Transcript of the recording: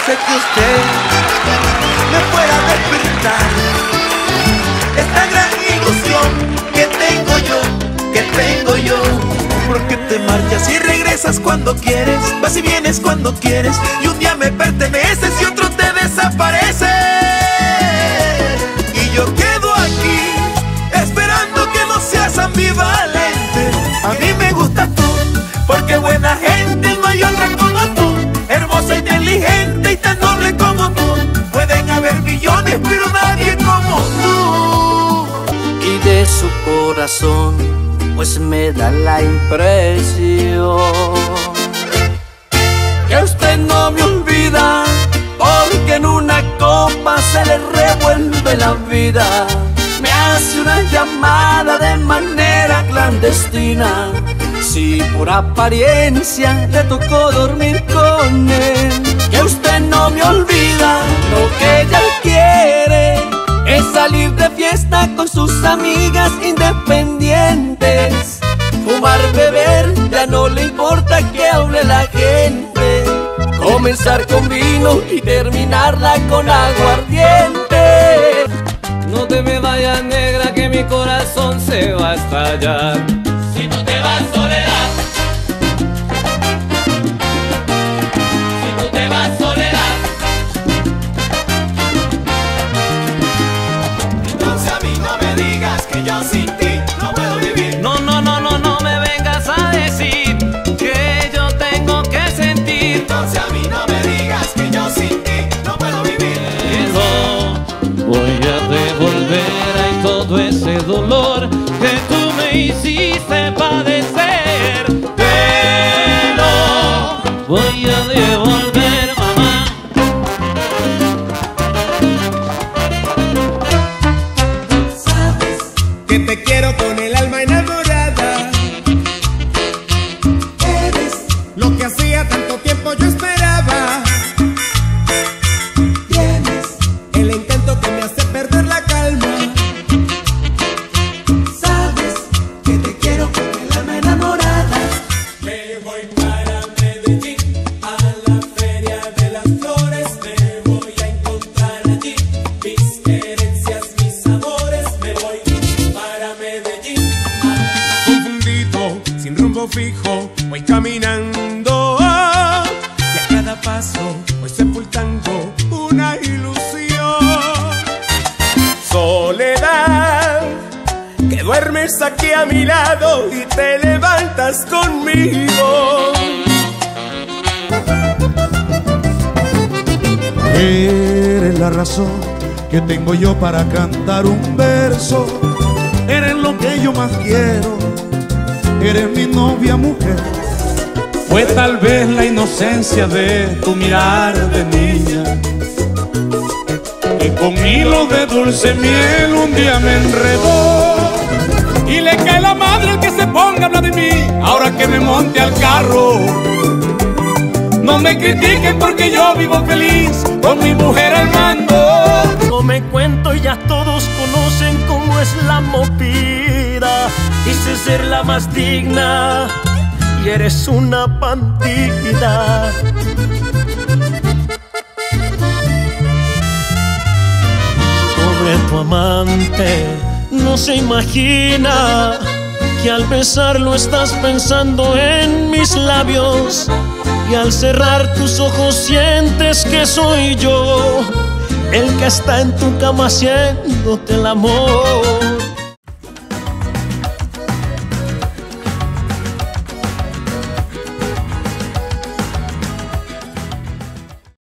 sé que usted me pueda despertar esta gran ilusión que tengo yo. Porque te marchas y regresas cuando quieres, vas y vienes cuando quieres, y un día me perteneces y otro te desaparece. Y yo quedo aquí esperando que no seas ambivalente. A mí me gustas tú, porque buena gente no hay otra como tú, hermosa, inteligente y tan noble como tú. Pueden haber millones, pero nadie como tú. Y de su corazón, pues me da la impresión que usted no me olvida, porque en una copa se le revuelve la vida. Me hace una llamada de manera clandestina, si por apariencia le tocó dormir con él. Que usted no me olvida, lo que ella quiere es salir de fiesta con sus amigas independientes, fumar, beber, ya no le importa que hable la gente, comenzar con vino y terminarla con aguardiente. No te me vayas, negra, que mi corazón se va a estallar. Si tú te vas, soledad. Si tú te vas, soledad. Entonces a mí no me digas que yo sin ti no puedo vivir. No, no, no, no, no me vengas a decir que yo tengo que sentir. Entonces a mí no me digas que yo sin ti no puedo vivir. No voy a devolver ahí todo ese dolor que tú me hiciste padecer. Te lo voy a devolver, mamá. Sabes que te quiero con el alma enamorada. Eres lo que hacía tanto tiempo yo esperaba. Tienes el encanto que me hace perder la calma. Sabes que te quiero con el alma enamorada. Me voy para Medellín, a la feria de las flores. Me voy a encontrar allí mis querencias, mis amores. Me voy para Medellín. Confundido, sin rumbo fijo, voy caminando, y a cada paso voy sepultando una ilusión. Soledad, que duermes aquí a mi lado y te levantas conmigo. Eres la razón que tengo yo para cantar un verso. Eres lo que yo más quiero. Eres mi novia mujer. Fue tal vez la inocencia de tu mirar de niña, que con hilo de dulce miel un día me enredó. Y le cae la madre al que se ponga a hablar de mí, ahora que me monte al carro. No me critiquen porque yo vivo feliz con mi mujer al mando. No me cuento, ya todos conocen cómo es la movida. Dices ser la más digna y eres una bandida. Pobre tu amante, no se imagina que al besarlo estás pensando en mis labios, y al cerrar tus ojos sientes que soy yo el que está en tu cama haciéndote el amor.